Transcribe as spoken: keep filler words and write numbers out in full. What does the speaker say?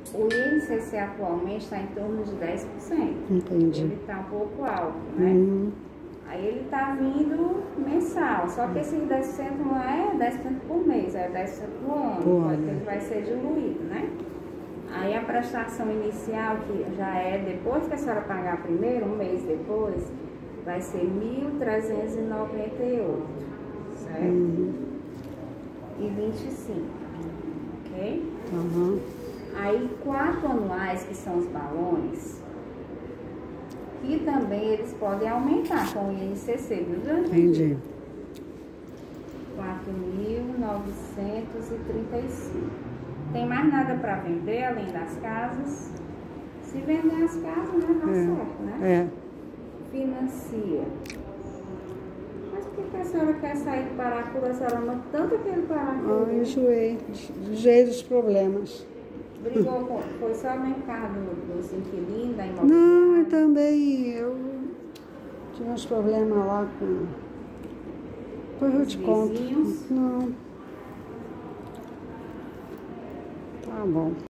O I N C C atualmente está em torno de dez por cento. Entendi. Ele está um pouco alto, né? Uhum. Aí ele está vindo mensal, só que esses dez por cento não é dez por cento por mês, é dez por cento por ano, Por porque ano. ele vai ser diluído, né? Aí a prestação inicial, que já é depois que a senhora pagar primeiro, um mês depois, vai ser mil trezentos e noventa e oito, certo? Uhum. E vinte e cinco, ok? Uhum. Aí quatro anuais, que são os balões, que também eles podem aumentar com o I N C C, viu, Dani? Entendi. quatro mil novecentos e trinta e cinco. Tem mais nada para vender além das casas? Se vender as casas, né, dá É. certo, né? É. Financia. Mas por que a senhora quer sair do Paracuru? A senhora ama tanto aquele Paracuru. Ah, enjoei. Enjoei dos problemas. Brigou com... Foi só no encargo dos inquilinos, da Não, imobiliária? eu também, eu tive uns problemas lá com... Depois eu Os te conto. vizinhos? Não. Tá bom.